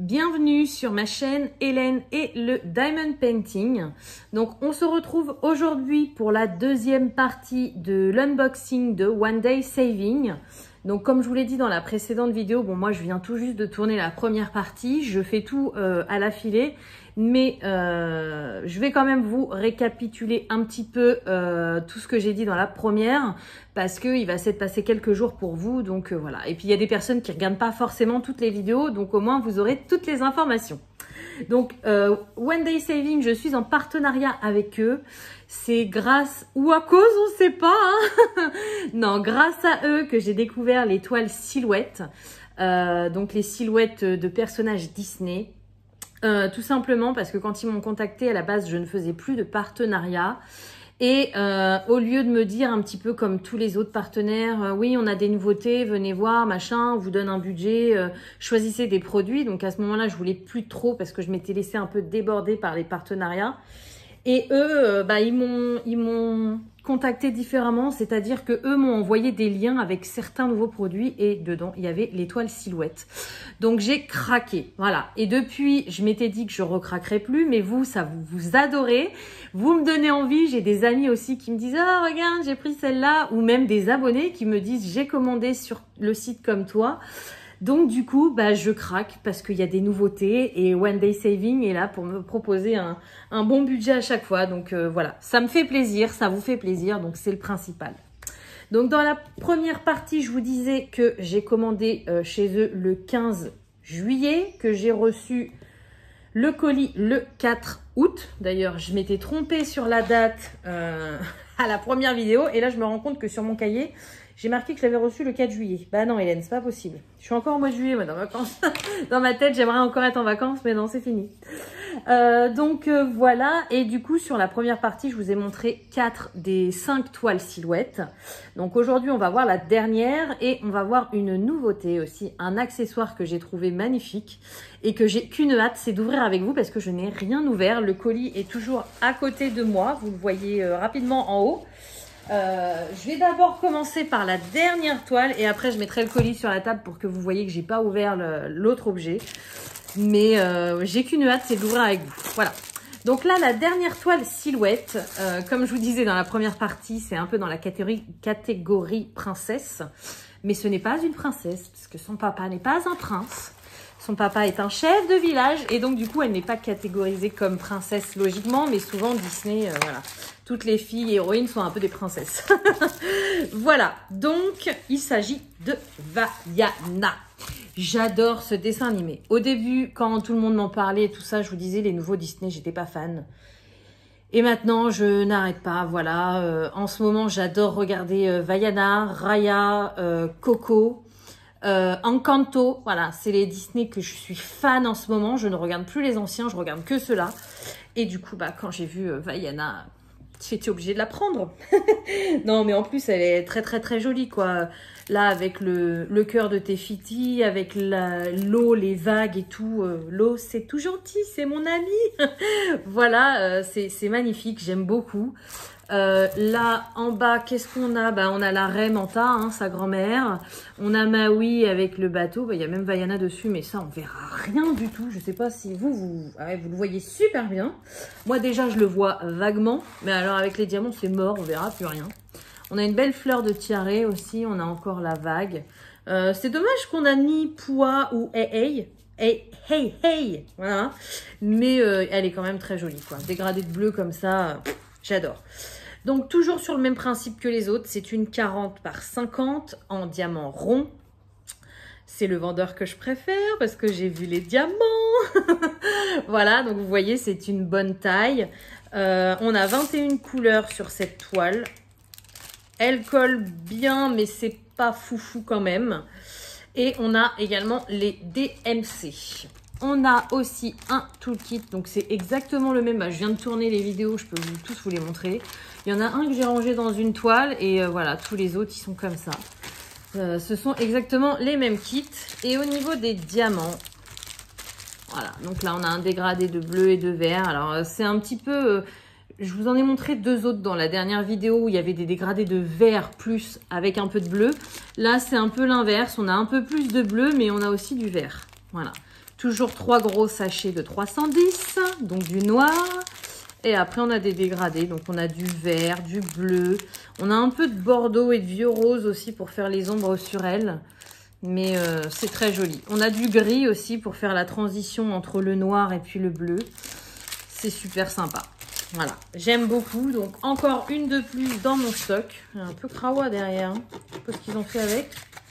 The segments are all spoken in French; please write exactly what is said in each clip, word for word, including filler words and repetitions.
Bienvenue sur ma chaîne Hélène et le Diamond Painting. Donc on se retrouve aujourd'hui pour la deuxième partie de l'unboxing de One Day Saving. Donc comme je vous l'ai dit dans la précédente vidéo, bon moi je viens tout juste de tourner la première partie, je fais tout euh, à l'affilée, mais euh, je vais quand même vous récapituler un petit peu euh, tout ce que j'ai dit dans la première, parce qu'il va s'être passé quelques jours pour vous, donc euh, voilà. Et puis il y a des personnes qui ne regardent pas forcément toutes les vidéos, donc au moins vous aurez toutes les informations. Donc euh, One Day Saving, je suis en partenariat avec eux. C'est grâce ou à cause, on ne sait pas. Hein non, grâce à eux que j'ai découvert les toiles silhouettes. Euh, donc les silhouettes de personnages Disney. Euh, tout simplement parce que quand ils m'ont contacté à la base, je ne faisais plus de partenariat. Et euh, au lieu de me dire un petit peu comme tous les autres partenaires, euh, oui, on a des nouveautés, venez voir, machin, on vous donne un budget, euh, choisissez des produits. Donc à ce moment-là, je voulais plus trop parce que je m'étais laissée un peu déborder par les partenariats. Et eux, euh, bah, ils m'ont ils m'ont contacté différemment, c'est-à-dire que eux m'ont envoyé des liens avec certains nouveaux produits et dedans, il y avait l'étoile silhouette. Donc j'ai craqué, voilà. Et depuis, je m'étais dit que je recraquerais plus, mais vous, ça vous, vous adorez. Vous me donnez envie, j'ai des amis aussi qui me disent « Ah, oh, regarde, j'ai pris celle-là » ou même des abonnés qui me disent « J'ai commandé sur le site comme toi ». Donc du coup, bah, je craque parce qu'il y a des nouveautés et One Day Saving est là pour me proposer un, un bon budget à chaque fois. Donc euh, voilà, ça me fait plaisir, ça vous fait plaisir, donc c'est le principal. Donc dans la première partie, je vous disais que j'ai commandé euh, chez eux le quinze juillet, que j'ai reçu le colis le quatre août. D'ailleurs, je m'étais trompée sur la date euh, à la première vidéo et là, je me rends compte que sur mon cahier, j'ai marqué que je l'avais reçu le quatre juillet. Bah non, Hélène, c'est pas possible. Je suis encore au mois de juillet, moi, dans vacances. Dans ma tête, j'aimerais encore être en vacances, mais non, c'est fini. Euh, donc, euh, voilà. Et du coup, sur la première partie, je vous ai montré quatre des cinq toiles silhouettes. Donc, aujourd'hui, on va voir la dernière et on va voir une nouveauté aussi. Un accessoire que j'ai trouvé magnifique et que j'ai qu'une hâte, c'est d'ouvrir avec vous parce que je n'ai rien ouvert. Le colis est toujours à côté de moi. Vous le voyez euh, rapidement en haut. Euh, je vais d'abord commencer par la dernière toile et après je mettrai le colis sur la table pour que vous voyez que j'ai pas ouvert l'autre objet. Mais euh, j'ai qu'une hâte, c'est d'ouvrir avec vous. Voilà. Donc là, la dernière toile silhouette, euh, comme je vous disais dans la première partie, c'est un peu dans la catégorie, catégorie princesse. Mais ce n'est pas une princesse, parce que son papa n'est pas un prince. Son papa est un chef de village et donc du coup, elle n'est pas catégorisée comme princesse logiquement, mais souvent Disney, euh, voilà. Toutes les filles héroïnes sont un peu des princesses. Voilà, donc il s'agit de Vaiana. J'adore ce dessin animé. Au début, quand tout le monde m'en parlait et tout ça, je vous disais, les nouveaux Disney, j'étais pas fan. Et maintenant, je n'arrête pas, voilà. Euh, en ce moment, j'adore regarder euh, Vaiana, Raya, euh, Coco, euh, Encanto. Voilà, c'est les Disney que je suis fan en ce moment. Je ne regarde plus les anciens, je regarde que ceux-là. Et du coup, bah, quand j'ai vu euh, Vaiana... j'étais obligée de la prendre. Non, mais en plus, elle est très, très, très jolie, quoi. Là, avec le, le cœur de Tefiti, avec l'eau, les vagues et tout. Euh, l'eau, c'est tout gentil, c'est mon ami. Voilà, euh, c'est magnifique, j'aime beaucoup. Euh, là, en bas, qu'est-ce qu'on a? Bah, on a la reine Manta, hein, sa grand-mère. On a Maui avec le bateau. Bah, il y a même Vaiana dessus, mais ça, on verra rien du tout. Je sais pas si vous, vous, ouais, vous le voyez super bien. Moi, déjà, je le vois vaguement. Mais alors, avec les diamants, c'est mort. On verra plus rien. On a une belle fleur de tiare aussi. On a encore la vague. Euh, c'est dommage qu'on a ni Pua ou Hey Hey. Hey, hey, hey. Voilà. Mais euh, elle est quand même très jolie, quoi. Dégradée de bleu comme ça, j'adore. Donc, toujours sur le même principe que les autres, c'est une quarante par cinquante en diamant rond. C'est le vendeur que je préfère parce que j'ai vu les diamants. Voilà, donc vous voyez, c'est une bonne taille. Euh, on a vingt et une couleurs sur cette toile. Elle colle bien, mais c'est pas foufou quand même. Et on a également les D M C. On a aussi un toolkit, donc c'est exactement le même. Bah, je viens de tourner les vidéos, je peux vous, tous vous les montrer. Il y en a un que j'ai rangé dans une toile et euh, voilà, tous les autres, ils sont comme ça. Euh, ce sont exactement les mêmes kits. Et au niveau des diamants, voilà, donc là, on a un dégradé de bleu et de vert. Alors, euh, c'est un petit peu... Euh, je vous en ai montré deux autres dans la dernière vidéo où il y avait des dégradés de vert plus avec un peu de bleu. Là, c'est un peu l'inverse. On a un peu plus de bleu, mais on a aussi du vert. Voilà. Toujours trois gros sachets de trois cent dix, donc du noir. Et après, on a des dégradés. Donc, on a du vert, du bleu. On a un peu de bordeaux et de vieux rose aussi pour faire les ombres sur elle. Mais euh, c'est très joli. On a du gris aussi pour faire la transition entre le noir et puis le bleu. C'est super sympa. Voilà, j'aime beaucoup. Donc, encore une de plus dans mon stock. Un peu crawa derrière. Hein. Je sais pas ce qu'ils ont fait avec.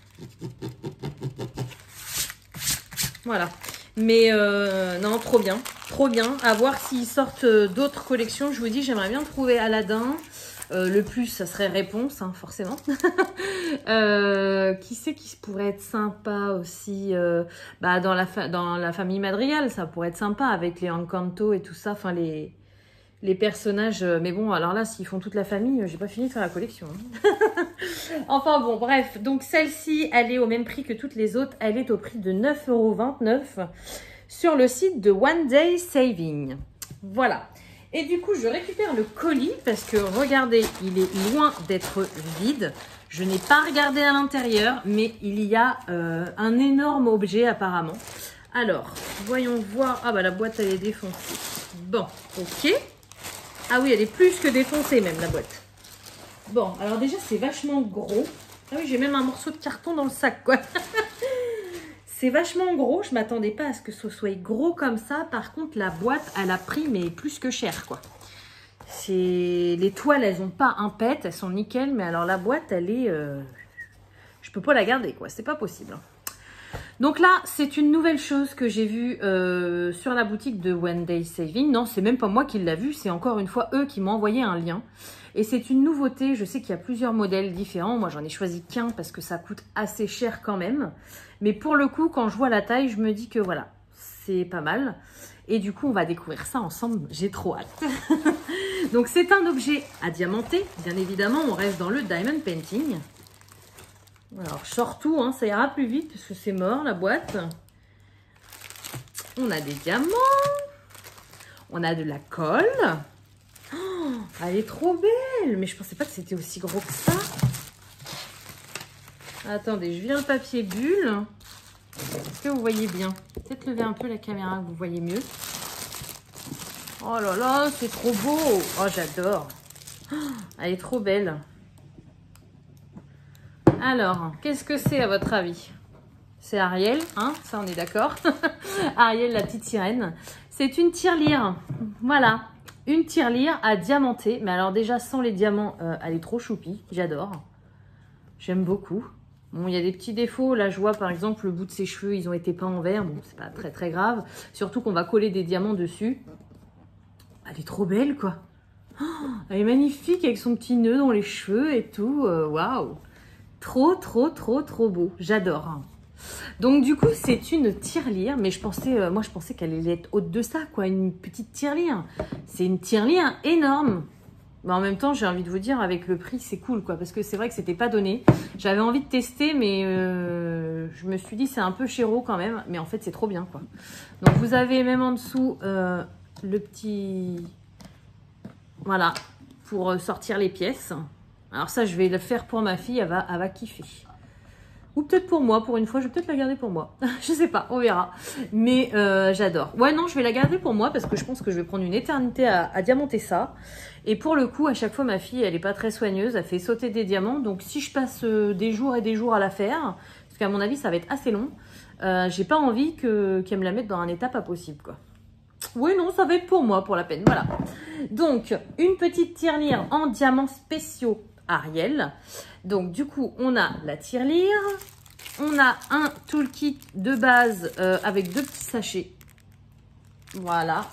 Voilà. Mais euh, non, trop bien. Trop bien. À voir s'ils sortent d'autres collections. Je vous dis, j'aimerais bien trouver Aladdin. Euh, le plus, ça serait Réponse, hein, forcément. euh, qui c'est qui pourrait être sympa aussi euh, bah, dans, la dans la famille Madrigal, ça pourrait être sympa avec les Encanto et tout ça. Enfin, les, les personnages. Mais bon, alors là, s'ils font toute la famille, j'ai pas fini de faire la collection. Hein. Enfin bon, bref. Donc, celle-ci, elle est au même prix que toutes les autres. Elle est au prix de neuf euros vingt-neuf sur le site de One Day Saving. Voilà. Et du coup, je récupère le colis parce que, regardez, il est loin d'être vide. Je n'ai pas regardé à l'intérieur, mais il y a euh, un énorme objet apparemment. Alors, voyons voir. Ah bah la boîte, elle est défoncée. Bon, ok. Ah oui, elle est plus que défoncée même, la boîte. Bon, alors déjà, c'est vachement gros. Ah oui, j'ai même un morceau de carton dans le sac, quoi. C'est vachement gros, je m'attendais pas à ce que ce soit gros comme ça. Par contre, la boîte, elle a pris, mais plus que cher, quoi. C'est les toiles, elles ont pas un pet, elles sont nickel. Mais alors, la boîte, elle est... Euh... Je peux pas la garder, quoi. C'est pas possible. Donc là, c'est une nouvelle chose que j'ai vue euh, sur la boutique de One Day Saving. Non, c'est même pas moi qui l'a vue, c'est encore une fois eux qui m'ont envoyé un lien. Et c'est une nouveauté, je sais qu'il y a plusieurs modèles différents. Moi, j'en ai choisi qu'un parce que ça coûte assez cher quand même. Mais pour le coup, quand je vois la taille, je me dis que voilà, c'est pas mal. Et du coup, on va découvrir ça ensemble. J'ai trop hâte. Donc, c'est un objet à diamanter. Bien évidemment, on reste dans le diamond painting. Alors, je sors tout, hein, ça ira plus vite parce que c'est mort, la boîte. On a des diamants. On a de la colle. Oh, elle est trop belle. Mais je pensais pas que c'était aussi gros que ça. Attendez, je viens le papier bulle. Est-ce que vous voyez bien? Peut-être lever un peu la caméra que vous voyez mieux. Oh là là, c'est trop beau. Oh, j'adore. Oh, elle est trop belle. Alors, qu'est-ce que c'est à votre avis? C'est Ariel, hein? Ça, on est d'accord. Ariel, la petite sirène. C'est une tirelire. Voilà. Une tirelire à diamanter. Mais alors déjà, sans les diamants, euh, elle est trop choupie. J'adore. J'aime beaucoup. Bon, il y a des petits défauts. Là, je vois, par exemple, le bout de ses cheveux, ils ont été peints en vert. Bon, c'est pas très, très grave. Surtout qu'on va coller des diamants dessus. Elle est trop belle, quoi. Oh, elle est magnifique avec son petit nœud dans les cheveux et tout. Waouh! Wow. Trop, trop, trop, trop beau. J'adore. Donc, du coup, c'est une tirelire. Mais je pensais, euh, moi, je pensais qu'elle allait être haute de ça, quoi. Une petite tirelire. C'est une tirelire énorme. Mais en même temps, j'ai envie de vous dire, avec le prix, c'est cool, quoi. Parce que c'est vrai que c'était pas donné. J'avais envie de tester, mais euh, je me suis dit, c'est un peu chéro quand même. Mais en fait, c'est trop bien, quoi. Donc, vous avez même en dessous euh, le petit... Voilà, pour sortir les pièces. Alors ça, je vais le faire pour ma fille, elle va, elle va kiffer. Ou peut-être pour moi, pour une fois, je vais peut-être la garder pour moi. Je sais pas, on verra. Mais euh, j'adore. Ouais, non, je vais la garder pour moi parce que je pense que je vais prendre une éternité à, à diamanter ça. Et pour le coup, à chaque fois, ma fille, elle est pas très soigneuse. Elle fait sauter des diamants. Donc, si je passe euh, des jours et des jours à la faire, parce qu'à mon avis, ça va être assez long, euh, j'ai pas envie que, qu'elle me la mette dans un état pas possible, quoi. Oui, non, ça va être pour moi, pour la peine. Voilà. Donc, une petite tirelire en diamants spéciaux Ariel. Donc, du coup, on a la tirelire. On a un toolkit de base euh, avec deux petits sachets. Voilà.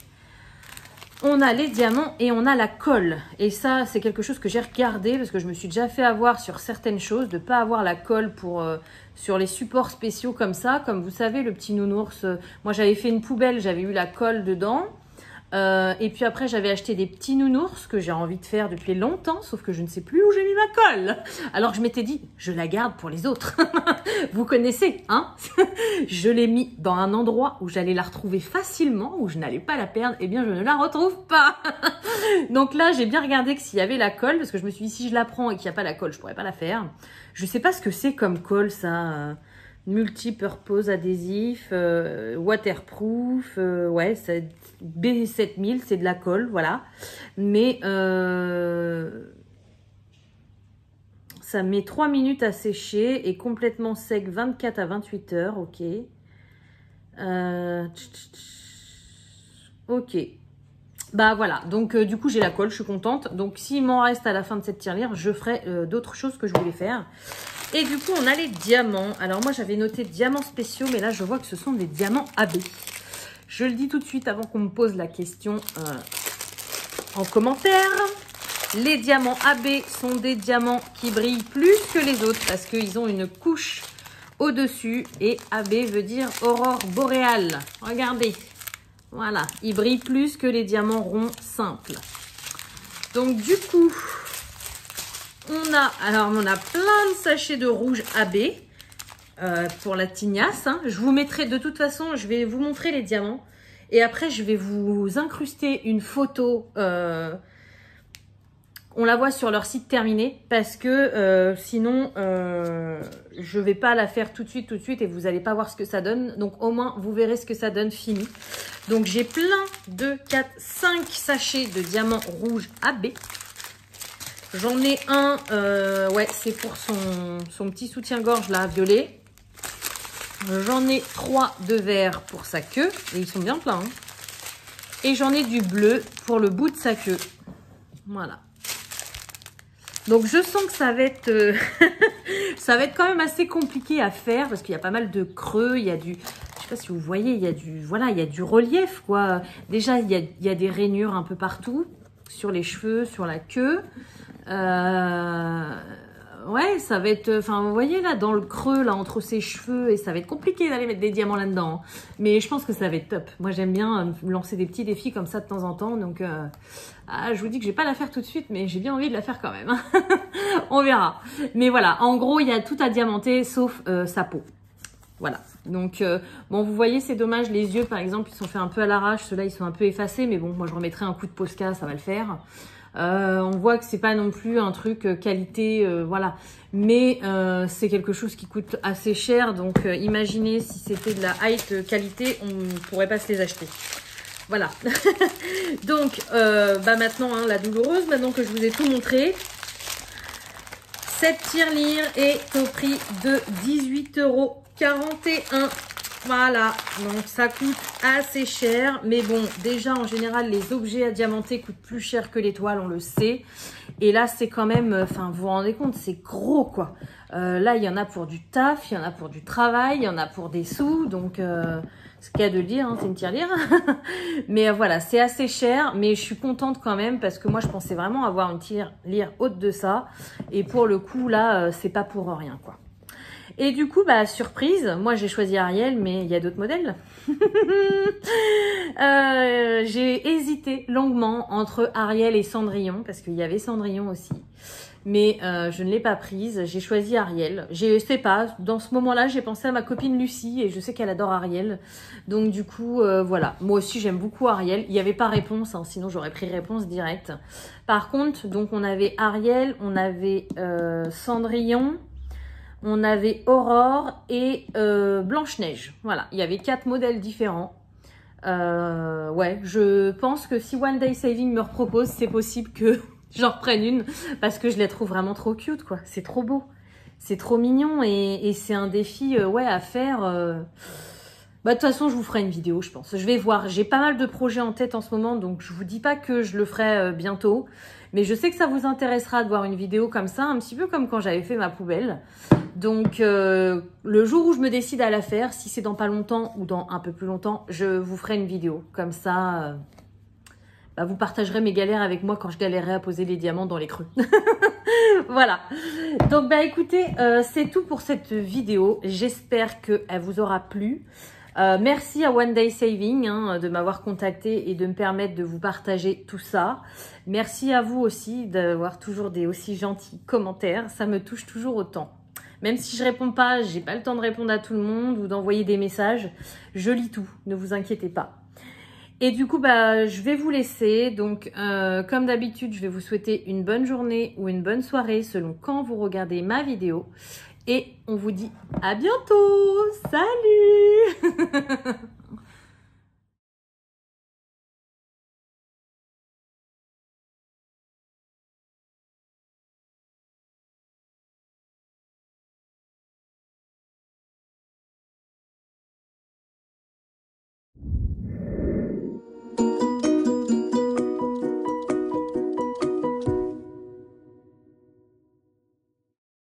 On a les diamants et on a la colle. Et ça, c'est quelque chose que j'ai regardé parce que je me suis déjà fait avoir sur certaines choses, de ne pas avoir la colle pour, euh, sur les supports spéciaux comme ça. Comme vous savez, le petit nounours, euh, moi j'avais fait une poubelle, j'avais eu la colle dedans. Euh, et puis après, j'avais acheté des petits nounours que j'ai envie de faire depuis longtemps, sauf que je ne sais plus où j'ai mis ma colle. Alors je m'étais dit, je la garde pour les autres. Vous connaissez, hein? Je l'ai mis dans un endroit où j'allais la retrouver facilement, où je n'allais pas la perdre. Eh bien, je ne la retrouve pas. Donc là, j'ai bien regardé que s'il y avait la colle, parce que je me suis dit, si je la prends et qu'il n'y a pas la colle, je pourrais pas la faire. Je sais pas ce que c'est comme colle, ça. multi-purpose adhésif, euh, waterproof, euh, ouais, c'est B sept mille, c'est de la colle, voilà. Mais euh, ça met trois minutes à sécher et complètement sec vingt-quatre à vingt-huit heures, ok. Euh, ok. Bah voilà, donc euh, du coup j'ai la colle, je suis contente. Donc s'il m'en reste à la fin de cette tirelire, je ferai euh, d'autres choses que je voulais faire. Et du coup on a les diamants. Alors moi j'avais noté diamants spéciaux, mais là je vois que ce sont des diamants A B. Je le dis tout de suite avant qu'on me pose la question euh, en commentaire. Les diamants A B sont des diamants qui brillent plus que les autres parce qu'ils ont une couche au-dessus. Et A B veut dire aurore boréale. Regardez. Voilà, il brille plus que les diamants ronds simples. Donc du coup, on a, alors on a plein de sachets de rouge A B euh, pour la tignasse. Hein. Je vous mettrai, de toute façon, je vais vous montrer les diamants. Et après, je vais vous incruster une photo. Euh, on la voit sur leur site terminé parce que euh, sinon, euh, je ne vais pas la faire tout de suite, tout de suite et vous n'allez pas voir ce que ça donne. Donc au moins, vous verrez ce que ça donne fini. Donc j'ai plein de quatre, cinq sachets de diamants rouges A B. J'en ai un, euh, ouais, c'est pour son, son petit soutien-gorge là, violet. J'en ai trois de vert pour sa queue. Et ils sont bien pleins. Hein. Et j'en ai du bleu pour le bout de sa queue. Voilà. Donc je sens que ça va être, euh, ça va être quand même assez compliqué à faire parce qu'il y a pas mal de creux, il y a du, je sais pas si vous voyez, il y a du, voilà, il y a du relief quoi. Déjà il y a, il y a des rainures un peu partout, sur les cheveux, sur la queue. Euh, ouais, ça va être, enfin vous voyez là dans le creux là entre ses cheveux et ça va être compliqué d'aller mettre des diamants là-dedans. Hein. Mais je pense que ça va être top. Moi j'aime bien me lancer des petits défis comme ça de temps en temps, donc. Euh, Ah, je vous dis que je vais pas la faire tout de suite, mais j'ai bien envie de la faire quand même. On verra. Mais voilà, en gros, il y a tout à diamanter sauf euh, sa peau. Voilà. Donc, euh, bon, vous voyez, c'est dommage. Les yeux, par exemple, ils sont faits un peu à l'arrache. Ceux-là, ils sont un peu effacés. Mais bon, moi, je remettrai un coup de Posca, ça va le faire. Euh, on voit que c'est pas non plus un truc euh, qualité, euh, voilà. Mais euh, c'est quelque chose qui coûte assez cher. Donc, euh, imaginez si c'était de la high qualité, on ne pourrait pas se les acheter. Voilà. Donc, euh, bah maintenant, hein, la douloureuse, maintenant que je vous ai tout montré, cette tirelire est au prix de dix-huit euros quarante-et-un. Voilà, donc ça coûte assez cher. Mais bon, déjà, en général, les objets à diamanter coûtent plus cher que l'étoile, on le sait. Et là, c'est quand même, enfin, vous vous rendez compte, c'est gros, quoi. Euh, là, il y en a pour du taf, il y en a pour du travail, il y en a pour des sous, donc... Euh, ce qu'il y a de le dire, hein, c'est une tirelire. Mais euh, voilà, c'est assez cher, mais je suis contente quand même parce que moi, je pensais vraiment avoir une tirelire haute de ça. Et pour le coup, là, euh, c'est pas pour rien, quoi. Et du coup, bah, surprise, moi, j'ai choisi Ariel, mais il y a d'autres modèles. euh, j'ai hésité longuement entre Ariel et Cendrillon parce qu'il y avait Cendrillon aussi. Mais euh, je ne l'ai pas prise, j'ai choisi Ariel. Je sais pas, dans ce moment-là, j'ai pensé à ma copine Lucie et je sais qu'elle adore Ariel. Donc du coup, euh, voilà. Moi aussi, j'aime beaucoup Ariel. Il n'y avait pas réponse, hein, sinon j'aurais pris réponse directe. Par contre, donc on avait Ariel, on avait euh, Cendrillon, on avait Aurore et euh, Blanche-Neige. Voilà, il y avait quatre modèles différents. Euh, ouais, je pense que si One Day Saving me repropose, c'est possible que... j'en reprenne une parce que je les trouve vraiment trop cute, quoi. C'est trop beau. C'est trop mignon et, et c'est un défi euh, ouais, à faire. Euh... Bah, de toute façon, je vous ferai une vidéo, je pense. Je vais voir. J'ai pas mal de projets en tête en ce moment, donc je vous dis pas que je le ferai euh, bientôt. Mais je sais que ça vous intéressera de voir une vidéo comme ça, un petit peu comme quand j'avais fait ma poubelle. Donc, euh, le jour où je me décide à la faire, si c'est dans pas longtemps ou dans un peu plus longtemps, je vous ferai une vidéo. Comme ça... Euh... Bah, vous partagerez mes galères avec moi quand je galérerai à poser les diamants dans les creux. Voilà. Donc, bah écoutez, euh, c'est tout pour cette vidéo. J'espère qu'elle vous aura plu. Euh, merci à One Day Saving hein, de m'avoir contacté et de me permettre de vous partager tout ça. Merci à vous aussi d'avoir toujours des aussi gentils commentaires. Ça me touche toujours autant. Même si je réponds pas, j'ai pas le temps de répondre à tout le monde ou d'envoyer des messages. Je lis tout, ne vous inquiétez pas. Et du coup, bah, je vais vous laisser. Donc, euh, comme d'habitude, je vais vous souhaiter une bonne journée ou une bonne soirée selon quand vous regardez ma vidéo. Et on vous dit à bientôt. Salut